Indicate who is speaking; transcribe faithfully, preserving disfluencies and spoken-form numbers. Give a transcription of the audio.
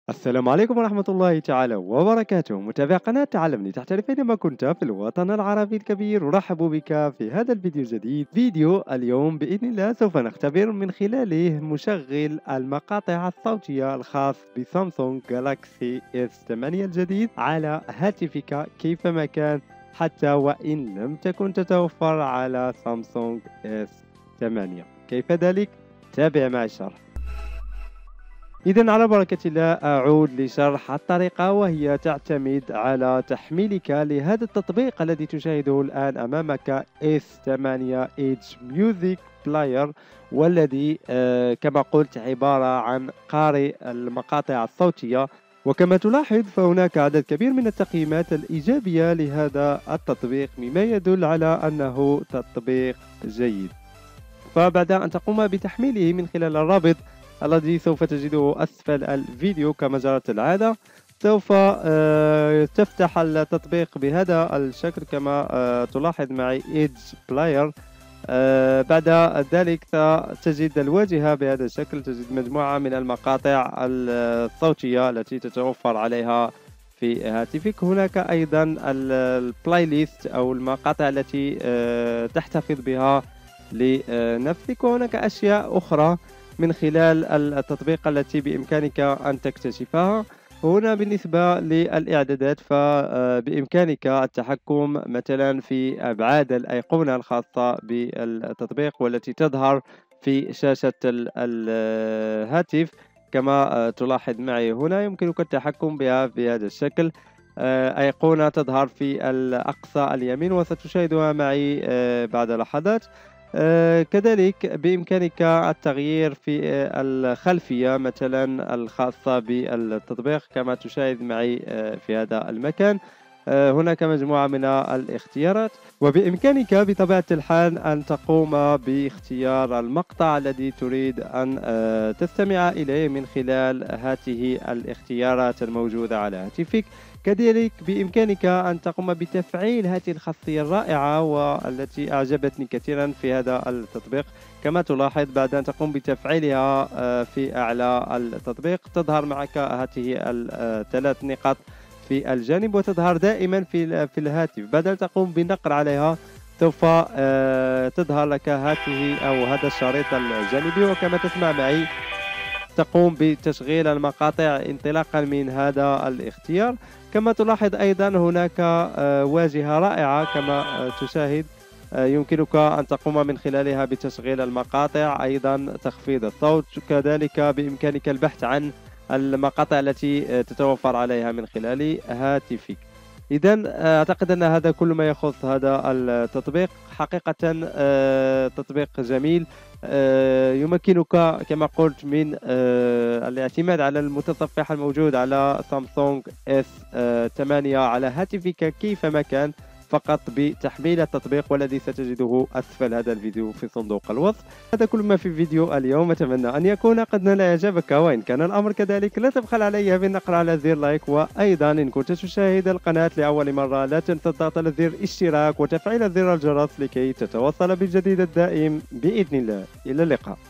Speaker 1: السلام عليكم ورحمة الله تعالى وبركاته. متابع قناة تعلمني تحترف أينما كنت في الوطن العربي الكبير، أرحب بك في هذا الفيديو الجديد. فيديو اليوم بإذن الله سوف نختبر من خلاله مشغل المقاطع الصوتية الخاص بسامسونج جالاكسي اس ثمانية الجديد على هاتفك كيفما كان، حتى وإن لم تكن تتوفر على سامسونج اس ثمانية. كيف ذلك؟ تابع معي الشرح. إذا على بركة الله أعود لشرح الطريقة، وهي تعتمد على تحميلك لهذا التطبيق الذي تشاهده الآن أمامك اس ثمانية اتش ميوزك بلاير، والذي آه كما قلت عبارة عن قارئ المقاطع الصوتية. وكما تلاحظ فهناك عدد كبير من التقييمات الإيجابية لهذا التطبيق، مما يدل على أنه تطبيق جيد. فبعد أن تقوم بتحميله من خلال الرابط الذي سوف تجده أسفل الفيديو كما جرت العادة، سوف تفتح التطبيق بهذا الشكل كما تلاحظ معي Edge Player. بعد ذلك ستجد الواجهة بهذا الشكل، تجد مجموعة من المقاطع الصوتية التي تتوفر عليها في هاتفك. هناك أيضا البلاي ليست أو المقاطع التي تحتفظ بها لنفسك، وهناك أشياء أخرى من خلال التطبيق التي بإمكانك أن تكتشفها. هنا بالنسبة للإعدادات فبإمكانك التحكم مثلا في أبعاد الأيقونة الخاصة بالتطبيق والتي تظهر في شاشة الهاتف كما تلاحظ معي هنا. يمكنك التحكم بها بهذا الشكل، أيقونة تظهر في الأقصى اليمين وستشاهدها معي بعد لحظات. آه كذلك بإمكانك التغيير في آه الخلفية مثلا الخاصة بالتطبيق كما تشاهد معي آه في هذا المكان. آه هناك مجموعة من الاختيارات، وبإمكانك بطبيعة الحال أن تقوم باختيار المقطع الذي تريد أن آه تستمع إليه من خلال هذه الاختيارات الموجودة على هاتفك. كذلك بإمكانك أن تقوم بتفعيل هذه الخاصية الرائعة والتي أعجبتني كثيرا في هذا التطبيق. كما تلاحظ بعد أن تقوم بتفعيلها في أعلى التطبيق تظهر معك هذه الثلاث نقاط في الجانب، وتظهر دائما في في الهاتف. بعد أن تقوم بالنقر عليها سوف تظهر لك هذه أو هذا الشريط الجانبي، وكما تسمع معي تقوم بتشغيل المقاطع انطلاقا من هذا الاختيار. كما تلاحظ أيضا هناك واجهة رائعة كما تشاهد، يمكنك أن تقوم من خلالها بتشغيل المقاطع، أيضا تخفيض الصوت، كذلك بإمكانك البحث عن المقاطع التي تتوفر عليها من خلال هاتفك. إذن أعتقد أن هذا كل ما يخص هذا التطبيق. حقيقة تطبيق جميل يمكنك كما قلت من الاعتماد على المتصفح الموجود على سامسونج اس ثمانية على هاتفك كيفما كان، فقط بتحميل التطبيق والذي ستجده أسفل هذا الفيديو في صندوق الوصف. هذا كل ما في فيديو اليوم، أتمنى أن يكون قد نال إعجابك، وإن كان الأمر كذلك لا تبخل علي بالنقر على زر لايك. وأيضا إن كنت تشاهد القناة لأول مرة لا تنسى الضغط على زر اشتراك وتفعيل زر الجرس لكي تتوصل بالجديد الدائم بإذن الله. إلى اللقاء.